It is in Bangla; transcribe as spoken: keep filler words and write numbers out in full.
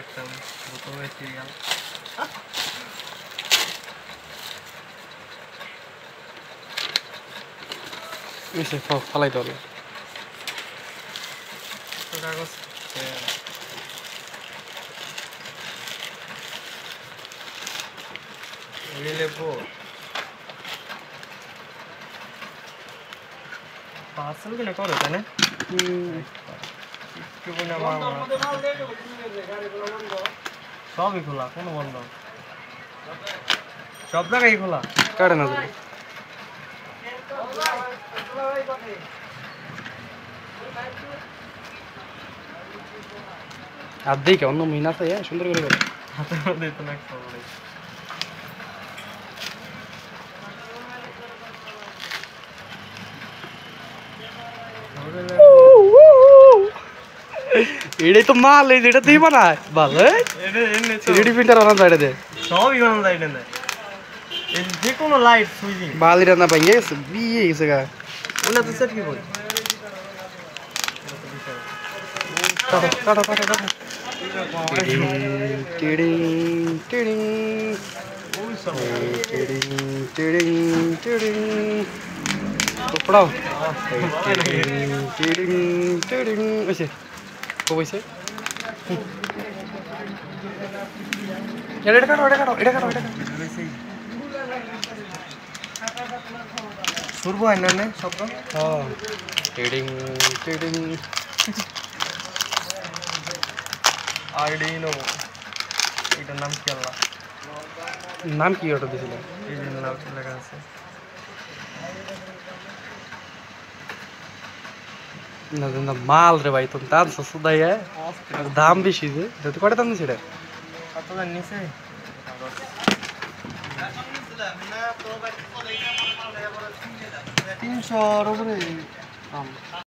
দেখতাম প্রথমে সিরিয়াল এসে ফালাই দলে কাগজ লেবো পার্সেল কিনা করো তাই না সবই খোলা কোনো বন্ধ সব জায়গায় খোলা কাটে না দিলে আর দেখে অন্য মিনা আছে সুন্দর করে করে হাতের মধ্যে তো না এটাই তো মাল এই যেটা তুই বানায় ভালো থ্রি ডি প্রিন্টার বানান যায় দে সবই বানান যায় এটা এই যে কোনো লাইট সুইজিং বালি রান্না পাই গেছে বিয়ে গেছে গা ওনা তো সেট কি করি কাটো কাটো কাটো কাটো টিডিং টিডিং টিডিং ওই সব টিডিং টিডিং টিডিং পড়াও টিডিং টিডিং টিডিং ওইসে কইছে এটা কাটো এটা কাটো এটা কাটো এটা কাটো সুরবো হয় না না শব্দ হ্যাঁ টিডিং টিডিং আরডিনো এটার নাম কি আল্লাহ নাম কি ওটা দিছিল এই যে নাম লেখা আছে না না মাল রে ভাই তুমি দাম সস্তা দেয় দাম বেশি যে তো কত দাম দিছে এটা কত দাম নিছে তিনশোর উপরে দাম